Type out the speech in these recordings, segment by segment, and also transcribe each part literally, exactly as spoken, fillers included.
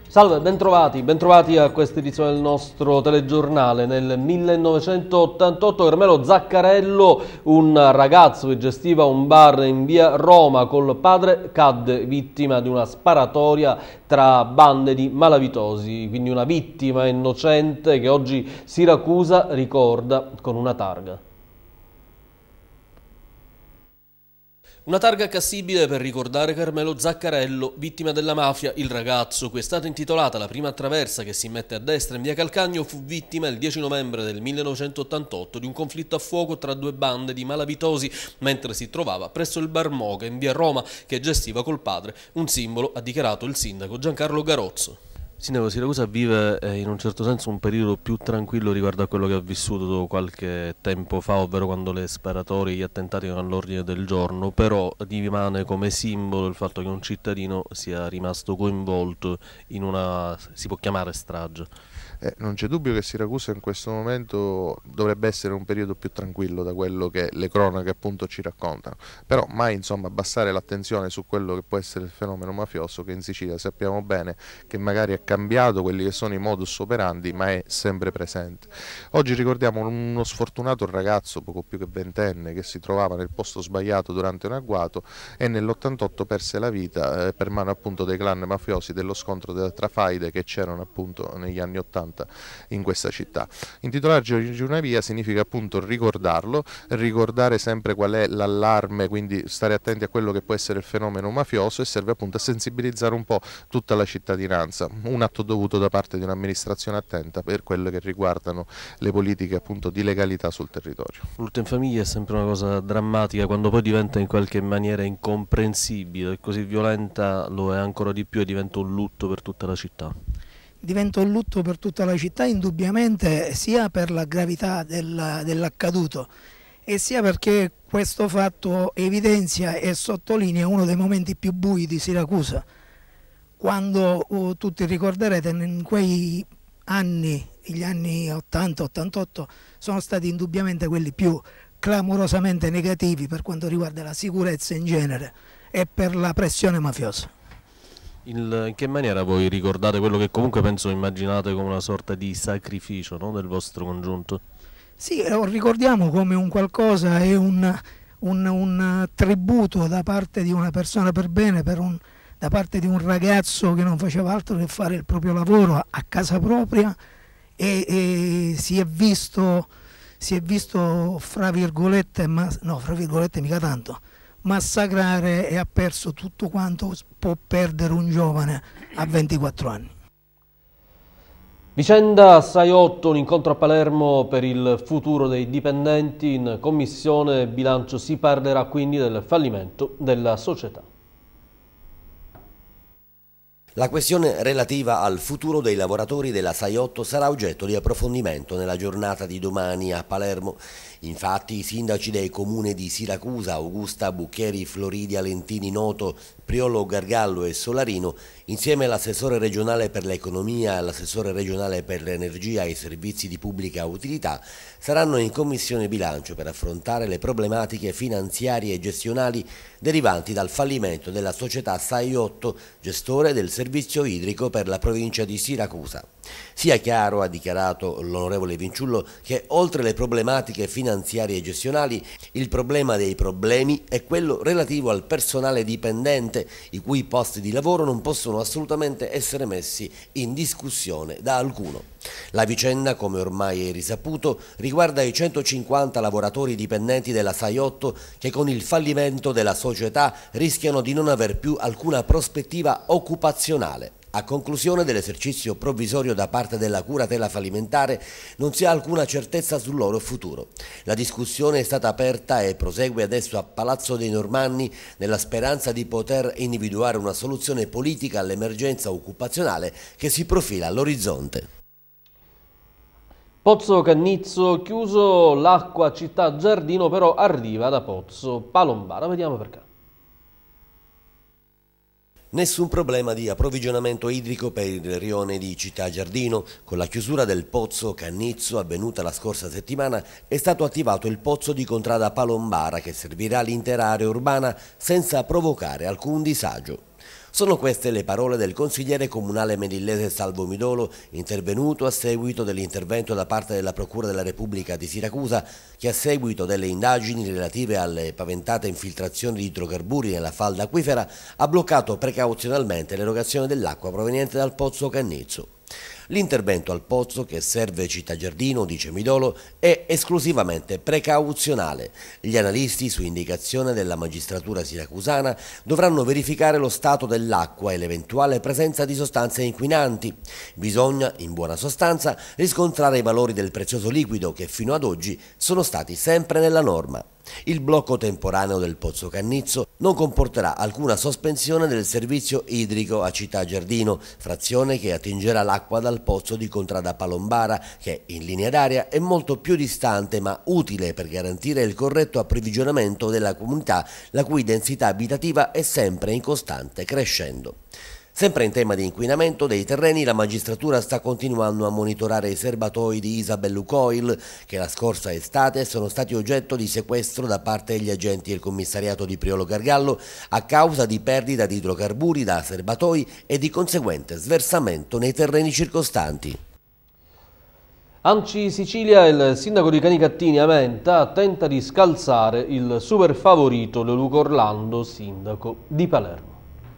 Salve, bentrovati, bentrovati a questa edizione del nostro telegiornale. Nel millenovecentottantotto Carmelo Zaccarello, un ragazzo che gestiva un bar in via Roma col padre, cadde vittima di una sparatoria tra bande di malavitosi, quindi una vittima innocente che oggi Siracusa ricorda con una targa. Una targa accessibile per ricordare Carmelo Zaccarello, vittima della mafia. Il ragazzo, cui è stata intitolata la prima traversa che si mette a destra in via Calcagno, fu vittima il dieci novembre del millenovecentottantotto di un conflitto a fuoco tra due bande di malavitosi mentre si trovava presso il bar Moga in via Roma che gestiva col padre. Un simbolo, ha dichiarato il sindaco Giancarlo Garozzo. Sindaco, Siracusa vive eh, in un certo senso un periodo più tranquillo riguardo a quello che ha vissuto qualche tempo fa, ovvero quando le sparatorie e gli attentati erano all'ordine del giorno, però rimane come simbolo il fatto che un cittadino sia rimasto coinvolto in una, si può chiamare, strage. Eh, non c'è dubbio che Siracusa in questo momento dovrebbe essere un periodo più tranquillo da quello che le cronache appunto ci raccontano, però mai insomma abbassare l'attenzione su quello che può essere il fenomeno mafioso, che in Sicilia sappiamo bene che magari ha cambiato quelli che sono i modus operandi, ma è sempre presente. Oggi ricordiamo uno sfortunato ragazzo poco più che ventenne che si trovava nel posto sbagliato durante un agguato e nell'ottantotto perse la vita eh, per mano appunto dei clan mafiosi dello scontro delle trafaide che c'erano appunto negli anni ottanta in questa città. Intitolarci una via significa appunto ricordarlo, ricordare sempre qual è l'allarme, quindi stare attenti a quello che può essere il fenomeno mafioso, e serve appunto a sensibilizzare un po' tutta la cittadinanza, un atto dovuto da parte di un'amministrazione attenta per quelle che riguardano le politiche appunto di legalità sul territorio. Lutto in famiglia è sempre una cosa drammatica, quando poi diventa in qualche maniera incomprensibile e così violenta lo è ancora di più e diventa un lutto per tutta la città. Diventa un lutto per tutta la città, indubbiamente, sia per la gravità del, dell'accaduto e sia perché questo fatto evidenzia e sottolinea uno dei momenti più bui di Siracusa, quando uh, tutti ricorderete in quei anni, gli anni ottanta ottantotto, sono stati indubbiamente quelli più clamorosamente negativi per quanto riguarda la sicurezza in genere e per la pressione mafiosa. In che maniera voi ricordate quello che comunque penso immaginate come una sorta di sacrificio, no, del vostro congiunto? Sì, lo ricordiamo come un qualcosa e un, un, un tributo da parte di una persona per bene, per un, da parte di un ragazzo che non faceva altro che fare il proprio lavoro a, a casa propria e, e si è visto, si è visto fra virgolette, ma, no, fra virgolette mica tanto, massacrare, e ha perso tutto quanto può perdere un giovane a ventiquattro anni. Vicenda sei otto, un incontro a Palermo per il futuro dei dipendenti. In commissione bilancio si parlerà quindi del fallimento della società. La questione relativa al futuro dei lavoratori della sei otto sarà oggetto di approfondimento nella giornata di domani a Palermo. Infatti i sindaci dei comuni di Siracusa, Augusta, Bucchieri, Floridi, Alentini, Noto, Priolo, Gargallo e Solarino, insieme all'assessore regionale per l'economia e all'assessore regionale per l'energia e i servizi di pubblica utilità, saranno in commissione bilancio per affrontare le problematiche finanziarie e gestionali derivanti dal fallimento della società sei otto, gestore del servizio idrico per la provincia di Siracusa. Sia chiaro, ha dichiarato l'onorevole Vinciullo, che oltre le problematiche finanziarie e gestionali, il problema dei problemi è quello relativo al personale dipendente, i cui posti di lavoro non possono assolutamente essere messi in discussione da alcuno. La vicenda, come ormai è risaputo, riguarda i centocinquanta lavoratori dipendenti della sei otto che con il fallimento della società rischiano di non aver più alcuna prospettiva occupazionale. A conclusione dell'esercizio provvisorio da parte della curatela fallimentare non si ha alcuna certezza sul loro futuro. La discussione è stata aperta e prosegue adesso a Palazzo dei Normanni nella speranza di poter individuare una soluzione politica all'emergenza occupazionale che si profila all'orizzonte. Pozzo Cannizzo chiuso, l'acqua città Giardino però arriva da Pozzo Palombara, vediamo perché. Nessun problema di approvvigionamento idrico per il rione di Città Giardino. Con la chiusura del pozzo Cannizzo avvenuta la scorsa settimana è stato attivato il pozzo di Contrada Palombara che servirà l'intera area urbana senza provocare alcun disagio. Sono queste le parole del consigliere comunale melillese Salvo Midolo, intervenuto a seguito dell'intervento da parte della Procura della Repubblica di Siracusa, che a seguito delle indagini relative alle paventate infiltrazioni di idrocarburi nella falda acquifera ha bloccato precauzionalmente l'erogazione dell'acqua proveniente dal pozzo Cannizzo. L'intervento al pozzo, che serve Città Giardino, dice Midolo, è esclusivamente precauzionale. Gli analisti, su indicazione della magistratura siracusana, dovranno verificare lo stato dell'acqua e l'eventuale presenza di sostanze inquinanti. Bisogna, in buona sostanza, riscontrare i valori del prezioso liquido che fino ad oggi sono stati sempre nella norma. Il blocco temporaneo del pozzo Cannizzo non comporterà alcuna sospensione del servizio idrico a Città Giardino, frazione che attingerà l'acqua dal pozzo di Contrada Palombara, che in linea d'aria è molto più distante ma utile per garantire il corretto approvvigionamento della comunità, la cui densità abitativa è sempre in costante crescendo. Sempre in tema di inquinamento dei terreni, la magistratura sta continuando a monitorare i serbatoi di Isabel Lukoil, che la scorsa estate sono stati oggetto di sequestro da parte degli agenti del commissariato di Priolo Gargallo a causa di perdita di idrocarburi da serbatoi e di conseguente sversamento nei terreni circostanti. ANCI Sicilia e il sindaco di Canicattini Amenta tenta di scalzare il super favorito Leoluca Orlando, sindaco di Palermo.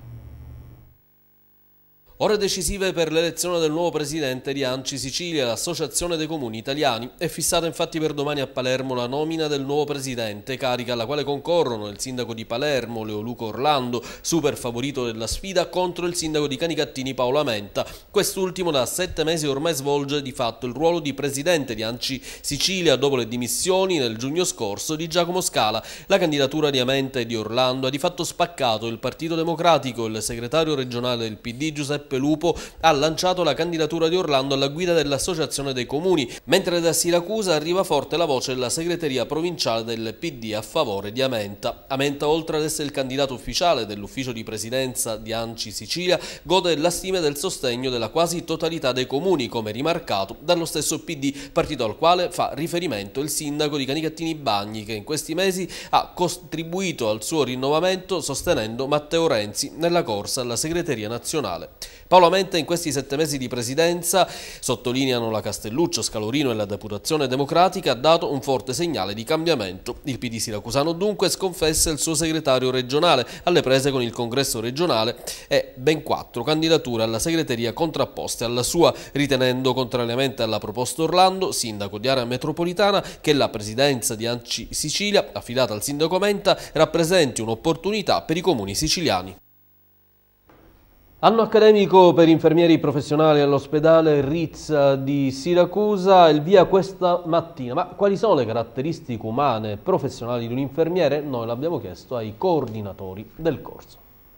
Ore decisive per l'elezione del nuovo presidente di ANCI Sicilia, l'Associazione dei Comuni Italiani. È fissata infatti per domani a Palermo la nomina del nuovo presidente, carica alla quale concorrono il sindaco di Palermo, Leoluca Orlando, super favorito della sfida, contro il sindaco di Canicattini, Paolo Amenta. Quest'ultimo da sette mesi ormai svolge di fatto il ruolo di presidente di ANCI Sicilia dopo le dimissioni nel giugno scorso di Giacomo Scala. La candidatura di Amenta e di Orlando ha di fatto spaccato il Partito Democratico. Il segretario regionale del P D, Giuseppe Lupo, ha lanciato la candidatura di Orlando alla guida dell'Associazione dei Comuni, mentre da Siracusa arriva forte la voce della segreteria provinciale del P D a favore di Amenta. Amenta, oltre ad essere il candidato ufficiale dell'ufficio di presidenza di ANCI Sicilia, gode della stima e del sostegno della quasi totalità dei comuni, come rimarcato dallo stesso P D, partito al quale fa riferimento il sindaco di Canicattini Bagni, che in questi mesi ha contribuito al suo rinnovamento sostenendo Matteo Renzi nella corsa alla segreteria nazionale. Paolo Amenta in questi sette mesi di presidenza, sottolineano la Castelluccio, Scalorino e la Deputazione Democratica, ha dato un forte segnale di cambiamento. Il P D siracusano dunque sconfessa il suo segretario regionale, alle prese con il congresso regionale, e ben quattro candidature alla segreteria contrapposte alla sua, ritenendo, contrariamente alla proposta Orlando, sindaco di area metropolitana, che la presidenza di ANCI Sicilia, affidata al sindaco Amenta, rappresenti un'opportunità per i comuni siciliani. Anno accademico per infermieri professionali all'ospedale Rizza di Siracusa, il via questa mattina. Ma quali sono le caratteristiche umane e professionali di un infermiere? Noi l'abbiamo chiesto ai coordinatori del corso.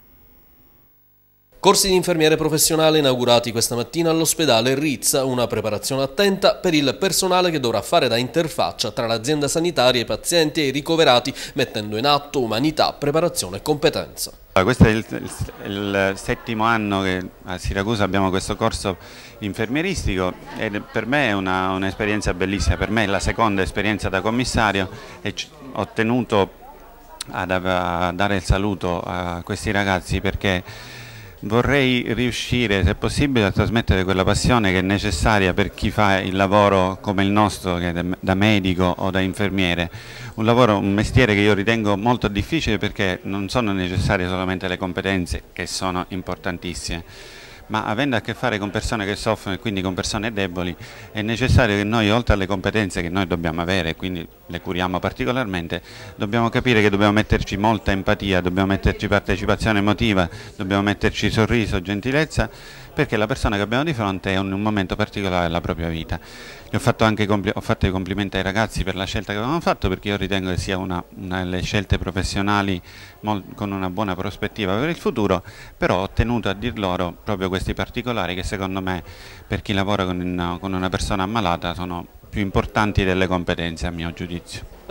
Corsi di infermiere professionale inaugurati questa mattina all'ospedale Rizza, una preparazione attenta per il personale che dovrà fare da interfaccia tra l'azienda sanitaria, i pazienti e i ricoverati, mettendo in atto umanità, preparazione e competenza. Questo è il, il, il settimo anno che a Siracusa abbiamo questo corso infermieristico e per me è un'esperienza bellissima. Per me è la seconda esperienza da commissario e ho tenuto ad, a dare il saluto a questi ragazzi perché vorrei riuscire, se possibile, a trasmettere quella passione che è necessaria per chi fa il lavoro come il nostro, che è da medico o da infermiere. Un lavoro, un mestiere che io ritengo molto difficile perché non sono necessarie solamente le competenze, che sono importantissime, ma avendo a che fare con persone che soffrono e quindi con persone deboli, è necessario che noi, oltre alle competenze che noi dobbiamo avere, quindi le curiamo particolarmente, dobbiamo capire che dobbiamo metterci molta empatia, dobbiamo metterci partecipazione emotiva, dobbiamo metterci sorriso, gentilezza, perché la persona che abbiamo di fronte è in un momento particolare della propria vita. Ho fatto anche ho fatto i complimenti ai ragazzi per la scelta che avevano fatto, perché io ritengo che sia una, una delle scelte professionali con una buona prospettiva per il futuro, però ho tenuto a dir loro proprio questi particolari che secondo me per chi lavora con una, con una persona ammalata sono più importanti delle competenze, a mio giudizio.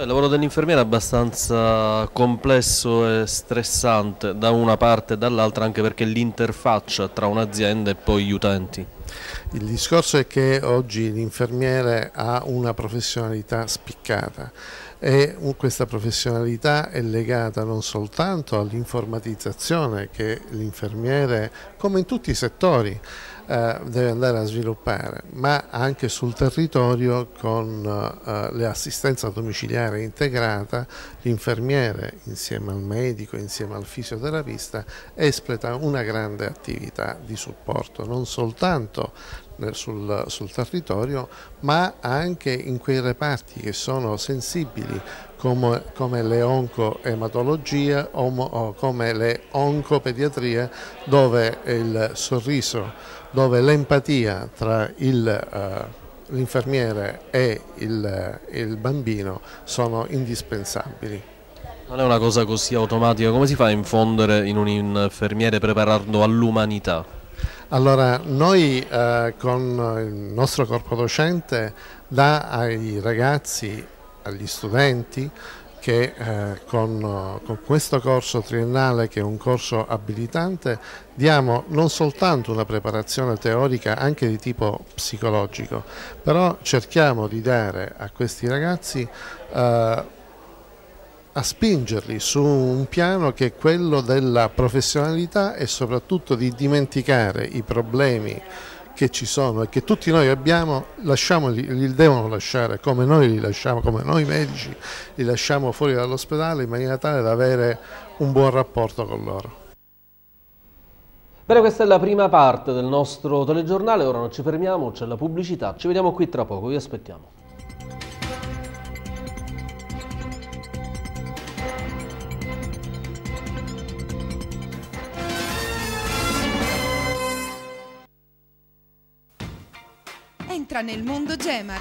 Il lavoro dell'infermiera è abbastanza complesso e stressante da una parte e dall'altra, anche perché l'interfaccia tra un'azienda e poi gli utenti. Il discorso è che oggi l'infermiere ha una professionalità spiccata e questa professionalità è legata non soltanto all'informatizzazione che l'infermiere, come in tutti i settori, eh, deve andare a sviluppare, ma anche sul territorio con eh, l'assistenza domiciliare integrata. L'infermiere insieme al medico, insieme al fisioterapista, espleta una grande attività di supporto, non soltanto Sul, sul territorio, ma anche in quei reparti che sono sensibili come, come le oncoematologie o, o come le oncopediatrie, dove il sorriso, dove l'empatia tra l'infermiere e il, il bambino sono indispensabili. Non è una cosa così automatica, come si fa a infondere in un infermiere preparando all'umanità? Allora, noi eh, con il nostro corpo docente dà ai ragazzi, agli studenti, che eh, con, con questo corso triennale, che è un corso abilitante, diamo non soltanto una preparazione teorica anche di tipo psicologico, però cerchiamo di dare a questi ragazzi eh, a spingerli su un piano che è quello della professionalità e soprattutto di dimenticare i problemi che ci sono e che tutti noi abbiamo, lasciamoli, li devono lasciare come noi li lasciamo, come noi medici li lasciamo fuori dall'ospedale, in maniera tale da avere un buon rapporto con loro. Bene, questa è la prima parte del nostro telegiornale, ora non ci fermiamo, c'è la pubblicità, ci vediamo qui tra poco, vi aspettiamo. Entra nel mondo Gemar.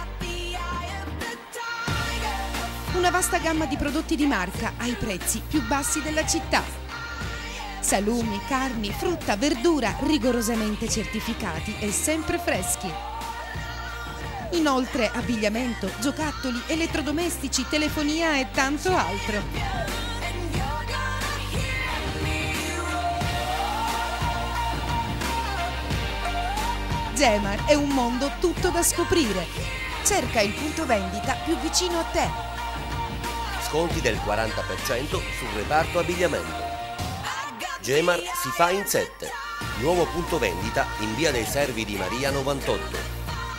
Una vasta gamma di prodotti di marca ai prezzi più bassi della città. Salumi, carni, frutta, verdura rigorosamente certificati e sempre freschi. Inoltre abbigliamento, giocattoli, elettrodomestici, telefonia e tanto altro. Gemar è un mondo tutto da scoprire. Cerca il punto vendita più vicino a te. Sconti del quaranta per cento sul reparto abbigliamento. Gemar si fa in sette. Nuovo punto vendita in via dei Servi di Maria novantotto.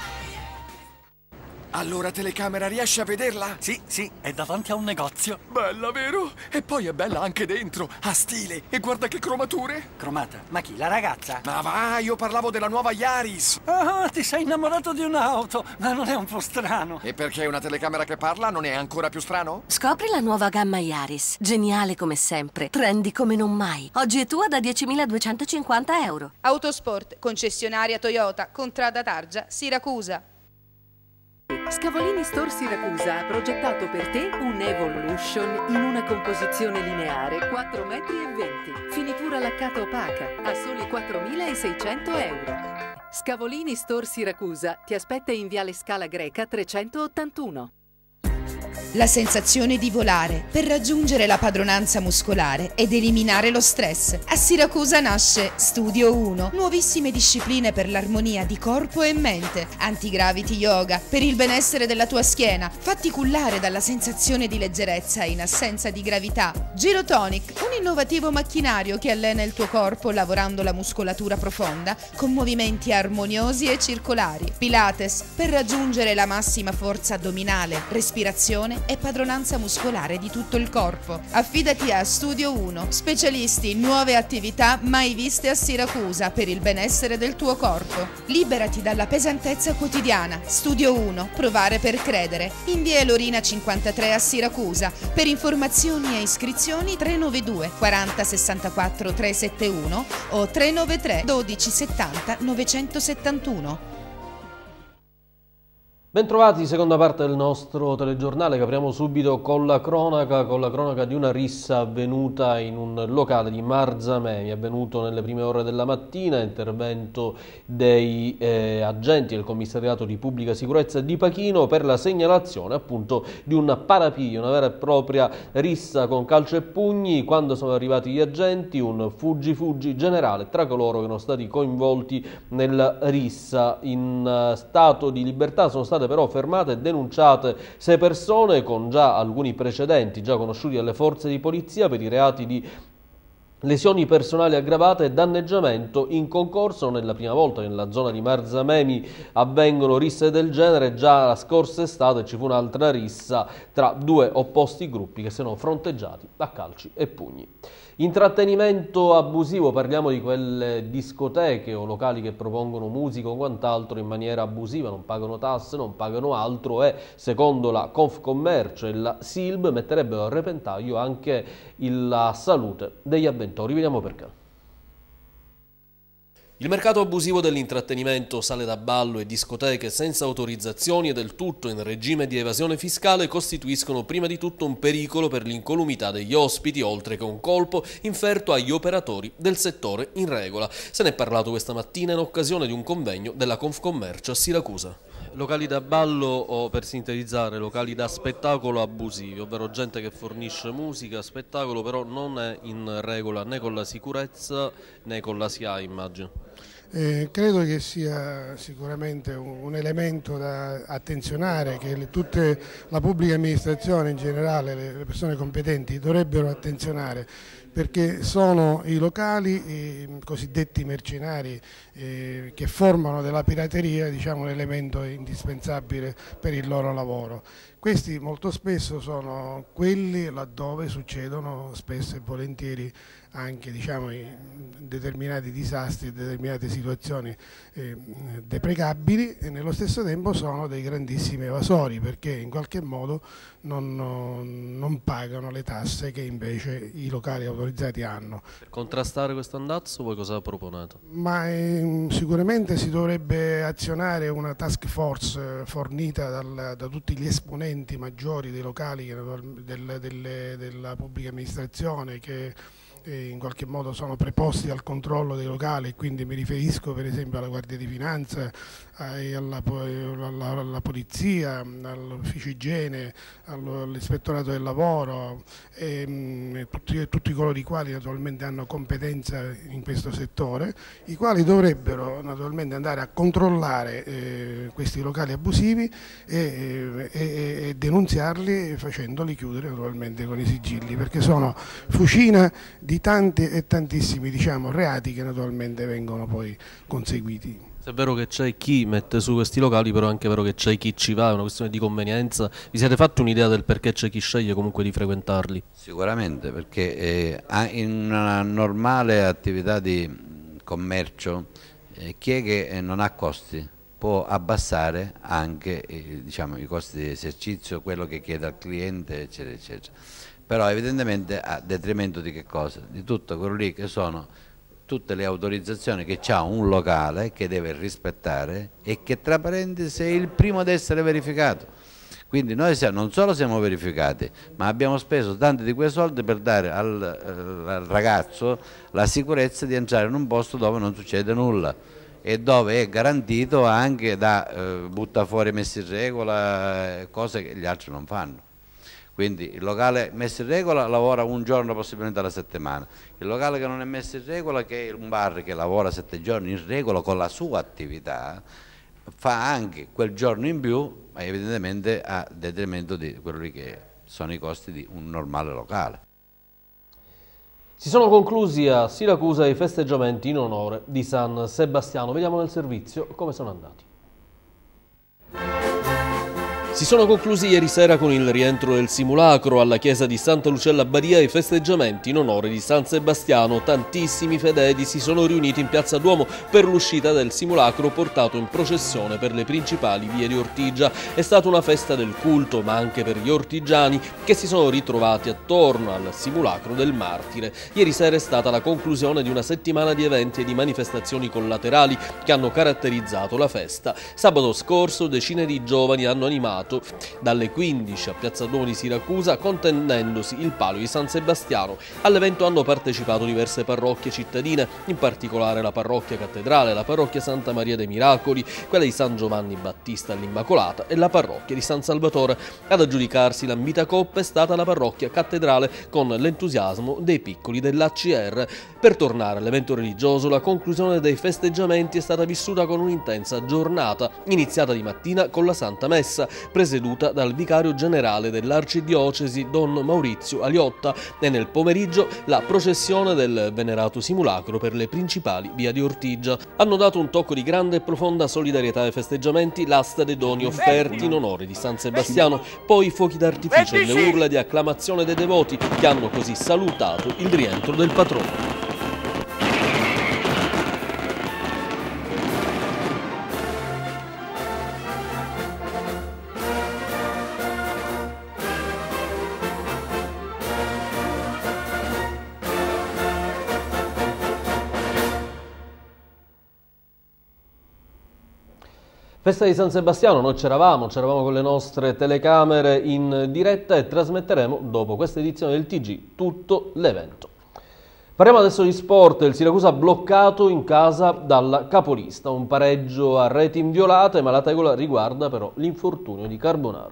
Allora telecamera, riesci a vederla? Sì, sì, è davanti a un negozio. Bella, vero? E poi è bella anche dentro, ha stile. E guarda che cromature. Cromata? Ma chi, la ragazza? Ma va, io parlavo della nuova Yaris. Ah, ti sei innamorato di un'auto, ma non è un po' strano? E perché una telecamera che parla non è ancora più strano? Scopri la nuova gamma Yaris, geniale come sempre, trendy come non mai. Oggi è tua da diecimiladuecentocinquanta euro. Autosport, concessionaria Toyota, Contrada Targia, Siracusa. Scavolini Store Siracusa ha progettato per te un Evolution in una composizione lineare quattro metri e venti, finitura laccata opaca a soli quattromilaseicento euro. Scavolini Store Siracusa ti aspetta in Viale Scala Greca trecentottantuno. La sensazione di volare per raggiungere la padronanza muscolare ed eliminare lo stress. A Siracusa nasce Studio uno, nuovissime discipline per l'armonia di corpo e mente, anti-gravity yoga per il benessere della tua schiena, fatti cullare dalla sensazione di leggerezza in assenza di gravità. Girotonic, un innovativo macchinario che allena il tuo corpo lavorando la muscolatura profonda con movimenti armoniosi e circolari. Pilates per raggiungere la massima forza addominale, respirazione e padronanza muscolare di tutto il corpo. Affidati a Studio uno, specialisti in nuove attività mai viste a Siracusa per il benessere del tuo corpo. Liberati dalla pesantezza quotidiana. Studio uno, provare per credere. In via Lorina cinquantatré a Siracusa. Per informazioni e iscrizioni tre nove due quaranta sessantaquattro trecentosettantuno o tre nove tre dodici settanta novecentosettantuno. Bentrovati, seconda parte del nostro telegiornale che apriamo subito con la cronaca, con la cronaca di una rissa avvenuta in un locale di Marzamemi, avvenuto nelle prime ore della mattina, intervento dei eh, agenti del commissariato di pubblica sicurezza di Pachino per la segnalazione appunto di un parapiglio, una vera e propria rissa con calcio e pugni. Quando sono arrivati gli agenti, un fuggi-fuggi generale tra coloro che erano stati coinvolti nella rissa. In uh, stato di libertà sono stati però fermate e denunciate sei persone con già alcuni precedenti già conosciuti alle forze di polizia per i reati di lesioni personali aggravate e danneggiamento in concorso. Non è la prima volta che nella zona di Marzamemi avvengono risse del genere, già la scorsa estate ci fu un'altra rissa tra due opposti gruppi che si sono fronteggiati a calci e pugni. Intrattenimento abusivo, parliamo di quelle discoteche o locali che propongono musica o quant'altro in maniera abusiva, non pagano tasse, non pagano altro e secondo la Confcommercio e la S I L B metterebbero a repentaglio anche la salute degli avventori. Vediamo perché. Il mercato abusivo dell'intrattenimento, sale da ballo e discoteche senza autorizzazioni e del tutto in regime di evasione fiscale costituiscono prima di tutto un pericolo per l'incolumità degli ospiti, oltre che un colpo inferto agli operatori del settore in regola. Se ne è parlato questa mattina in occasione di un convegno della Confcommercio a Siracusa. Locali da ballo o, per sintetizzare, locali da spettacolo abusivi, ovvero gente che fornisce musica, spettacolo, però non è in regola né con la sicurezza né con la S I A I, immagino. Eh, credo che sia sicuramente un, un elemento da attenzionare, che le, tutte la pubblica amministrazione in generale, le, le persone competenti dovrebbero attenzionare, perché sono i locali, i cosiddetti mercenari eh, che formano della pirateria, diciamo, un elemento indispensabile per il loro lavoro. Questi molto spesso sono quelli laddove succedono spesso e volentieri anche, diciamo, determinati disastri, determinate situazioni eh, deprecabili, e nello stesso tempo sono dei grandissimi evasori, perché in qualche modo non, non pagano le tasse che invece i locali autorizzati hanno. Per contrastare questo andazzo voi cosa proponete? Ma eh, sicuramente si dovrebbe azionare una task force fornita dal, da tutti gli esponenti maggiori dei locali del, delle, della pubblica amministrazione, che in qualche modo sono preposti al controllo dei locali, quindi mi riferisco per esempio alla Guardia di Finanza, alla, alla, alla Polizia, all'Ufficio Igiene, all'Ispettorato del Lavoro e tutti, tutti coloro i quali naturalmente hanno competenza in questo settore, i quali dovrebbero naturalmente andare a controllare eh, questi locali abusivi e, e, e denunziarli, facendoli chiudere naturalmente con i sigilli, perché sono fucina di tanti e tantissimi, diciamo, reati che naturalmente vengono poi conseguiti. Se è vero che c'è chi mette su questi locali, però è anche vero che c'è chi ci va, è una questione di convenienza. Vi siete fatti un'idea del perché c'è chi sceglie comunque di frequentarli? Sicuramente, perché eh, in una normale attività di commercio eh, chi è che eh, non ha costi può abbassare anche eh, diciamo, i costi di esercizio, quello che chiede al cliente, eccetera, eccetera. Però evidentemente a detrimento di che cosa? Di tutto quello lì che sono tutte le autorizzazioni che ha un locale che deve rispettare e che, tra parentesi, è il primo ad essere verificato. Quindi noi siamo, non solo siamo verificati, ma abbiamo speso tanti di quei soldi per dare al, al ragazzo la sicurezza di entrare in un posto dove non succede nulla e dove è garantito anche da eh, butta fuori messi in regola, cose che gli altri non fanno. Quindi il locale messo in regola lavora un giorno possibilmente alla settimana, il locale che non è messo in regola, che è un bar che lavora sette giorni in regola con la sua attività, fa anche quel giorno in più, ma evidentemente a detrimento di quelli che sono i costi di un normale locale. Si sono conclusi a Siracusa i festeggiamenti in onore di San Sebastiano. Vediamo nel servizio come sono andati. Si sono conclusi ieri sera con il rientro del simulacro alla chiesa di Santa Lucella Badia i festeggiamenti in onore di San Sebastiano. Tantissimi fedeli si sono riuniti in Piazza Duomo per l'uscita del simulacro portato in processione per le principali vie di Ortigia. È stata una festa del culto, ma anche per gli ortigiani che si sono ritrovati attorno al simulacro del martire. Ieri sera è stata la conclusione di una settimana di eventi e di manifestazioni collaterali che hanno caratterizzato la festa. Sabato scorso decine di giovani hanno animato dalle quindici a Piazza Duomo di Siracusa contenendosi il palio di San Sebastiano. All'evento hanno partecipato diverse parrocchie cittadine, in particolare la parrocchia Cattedrale, la parrocchia Santa Maria dei Miracoli, quella di San Giovanni Battista all'Immacolata e la parrocchia di San Salvatore. Ad aggiudicarsi l'ambita coppa è stata la parrocchia Cattedrale con l'entusiasmo dei piccoli dell'A C R. Per tornare all'evento religioso, la conclusione dei festeggiamenti è stata vissuta con un'intensa giornata, iniziata di mattina con la Santa Messa, presieduta dal vicario generale dell'arcidiocesi Don Maurizio Aliotta, e nel pomeriggio la processione del venerato simulacro per le principali vie di Ortigia. Hanno dato un tocco di grande e profonda solidarietà ai festeggiamenti l'asta dei doni offerti in onore di San Sebastiano, poi i fuochi d'artificio e le urla di acclamazione dei devoti che hanno così salutato il rientro del patrono. Festa di San Sebastiano, noi c'eravamo, c'eravamo con le nostre telecamere in diretta e trasmetteremo dopo questa edizione del T G tutto l'evento. Parliamo adesso di sport. Il Siracusa bloccato in casa dalla capolista, un pareggio a reti inviolate, ma la tegola riguarda però l'infortunio di Carbonaro.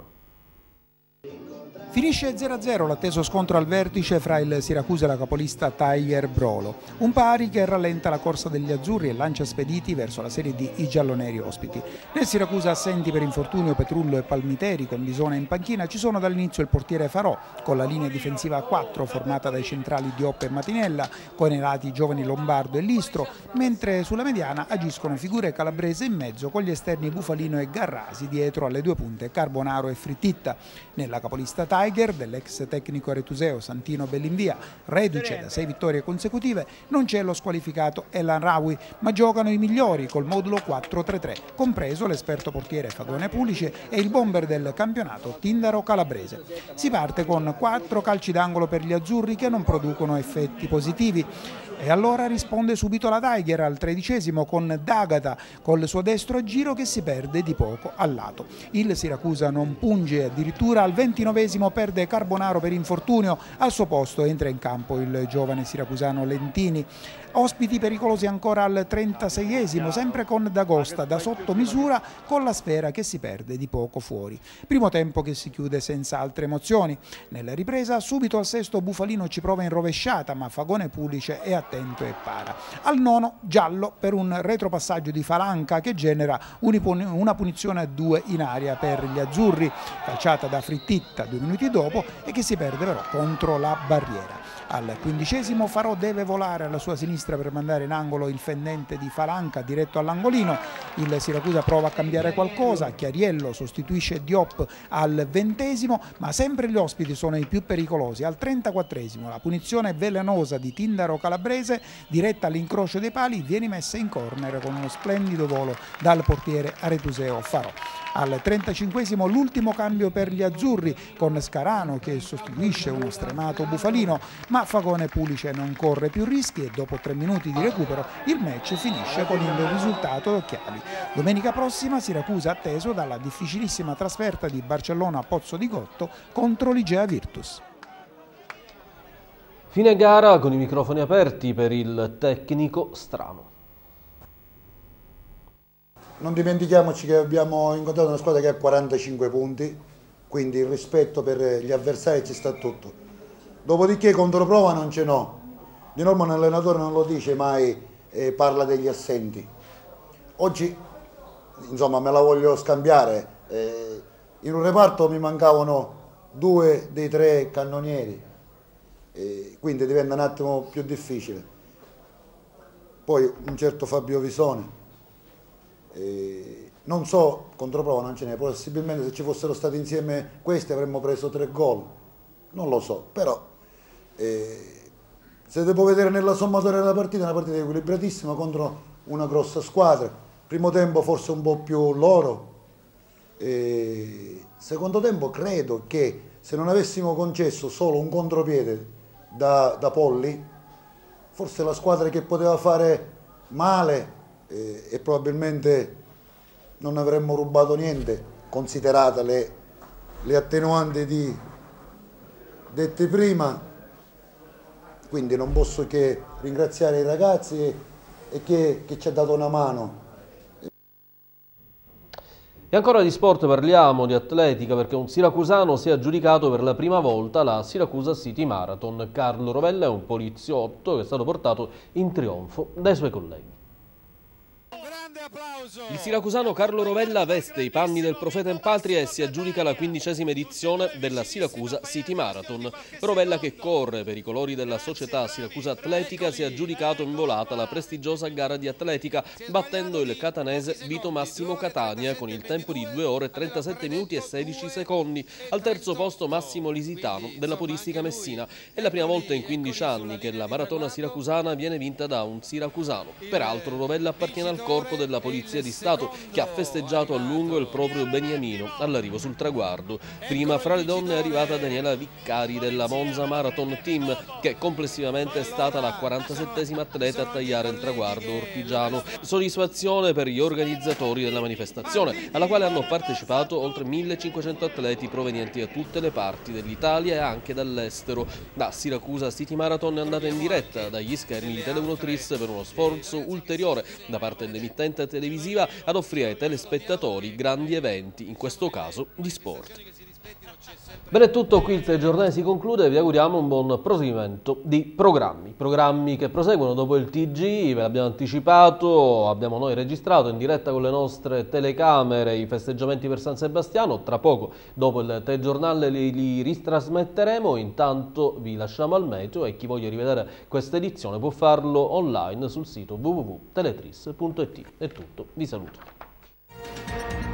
Finisce zero a zero l'atteso scontro al vertice fra il Siracusa e la capolista Tiger Brolo. Un pari che rallenta la corsa degli azzurri e lancia spediti verso la Serie D i gialloneri ospiti. Nel Siracusa assenti per infortunio Petrullo e Palmiteri, con Bisone in panchina, ci sono dall'inizio il portiere Farò, con la linea difensiva a quattro formata dai centrali Diop e Matinella, con i lati giovani Lombardo e Listro, mentre sulla mediana agiscono figure calabrese in mezzo con gli esterni Bufalino e Garrasi, dietro alle due punte Carbonaro e Frittitta. Nella capolista Tiger dell'ex tecnico aretuseo Santino Bellinvia, reduce da sei vittorie consecutive, non c'è lo squalificato Elan Rawi, ma giocano i migliori col modulo quattro tre tre, compreso l'esperto portiere Fagone Pulice e il bomber del campionato Tindaro Calabrese. Si parte con quattro calci d'angolo per gli azzurri che non producono effetti positivi. E allora risponde subito la Tiger al tredicesimo con D'Agata col suo destro a giro che si perde di poco al lato. Il Siracusa non punge, addirittura al ventinovesimo perde Carbonaro per infortunio, al suo posto entra in campo il giovane siracusano Lentini. Ospiti pericolosi ancora al trentaseiesimo, sempre con D'Agosta da sotto misura con la sfera che si perde di poco fuori. Primo tempo che si chiude senza altre emozioni. Nella ripresa subito al sesto Bufalino ci prova in rovesciata, ma Fagone Pulice è attento e para. Al nono giallo per un retropassaggio di Falanca che genera una punizione a due in aria per gli azzurri, calciata da Frittitta due minuti dopo e che si perde però contro la barriera. Al quindicesimo Farò deve volare alla sua sinistra per mandare in angolo il fendente di Falanca diretto all'angolino. Il Siracusa prova a cambiare qualcosa, Chiariello sostituisce Diop al ventesimo, ma sempre gli ospiti sono i più pericolosi. Al trentaquattresimo la punizione velenosa di Tindaro Calabrese diretta all'incrocio dei pali viene messa in corner con uno splendido volo dal portiere aretuseo Farò. Al trentacinquesimo l'ultimo cambio per gli azzurri con Scarano che sostituisce uno stremato Bufalino, ma Fagone Pulice non corre più rischi e dopo tre minuti di recupero il match finisce con il risultato d'occhiali. Domenica prossima Siracusa atteso dalla difficilissima trasferta di Barcellona a Pozzo di Gotto contro l'Igea Virtus. Fine gara con i microfoni aperti per il tecnico Strano. Non dimentichiamoci che abbiamo incontrato una squadra che ha quarantacinque punti, quindi il rispetto per gli avversari ci sta tutto. Dopodiché controprova non ce n'ho. Di norma un allenatore non lo dice mai, eh, parla degli assenti. Oggi, insomma, me la voglio scambiare. Eh, in un reparto mi mancavano due dei tre cannonieri, eh, quindi diventa un attimo più difficile. Poi un certo Fabio Visone. Eh, Non so, controprova non ce n'è, possibilmente se ci fossero stati insieme questi avremmo preso tre gol, non lo so, però eh, se devo vedere nella sommatoria della partita, è una partita equilibratissima contro una grossa squadra, primo tempo forse un po' più loro, eh, secondo tempo credo che se non avessimo concesso solo un contropiede da, da Polli, forse la squadra che poteva fare male eh, e probabilmente non avremmo rubato niente, considerate le, le attenuanti di, dette prima, quindi non posso che ringraziare i ragazzi e, e che, che ci ha dato una mano. E ancora di sport parliamo, di atletica, perché un siracusano si è aggiudicato per la prima volta la Siracusa City Marathon. Carlo Rovella è un poliziotto che è stato portato in trionfo dai suoi colleghi. Il siracusano Carlo Rovella veste i panni del profeta in patria e si aggiudica la quindicesima edizione della Siracusa City Marathon. Rovella, che corre per i colori della società Siracusa Atletica, si è aggiudicato in volata la prestigiosa gara di atletica, battendo il catanese Vito Massimo Catania con il tempo di due ore trentasette minuti e sedici secondi. Al terzo posto Massimo Lisitano della Podistica Messina. È la prima volta in quindici anni che la maratona siracusana viene vinta da un siracusano. Peraltro Rovella appartiene al corpo della Polizia di Stato, che ha festeggiato a lungo il proprio beniamino all'arrivo sul traguardo. Prima fra le donne è arrivata Daniela Viccari della Monza Marathon Team, che complessivamente è stata la quarantasettesima atleta a tagliare il traguardo ortigiano. Soddisfazione per gli organizzatori della manifestazione, alla quale hanno partecipato oltre millecinquecento atleti provenienti da tutte le parti dell'Italia e anche dall'estero. La Siracusa City Marathon è andata in diretta dagli schermi di Tele uno Tris per uno sforzo ulteriore da parte dell'emittente televisiva ad offrire ai telespettatori grandi eventi, in questo caso di sport. Bene, è tutto, qui il telegiornale si conclude, vi auguriamo un buon proseguimento di programmi, programmi che proseguono dopo il T G, ve l'abbiamo anticipato, abbiamo noi registrato in diretta con le nostre telecamere i festeggiamenti per San Sebastiano, tra poco dopo il telegiornale li, li ritrasmetteremo, intanto vi lasciamo al meteo e chi voglia rivedere questa edizione può farlo online sul sito w w w punto teletris punto it. È tutto, vi saluto.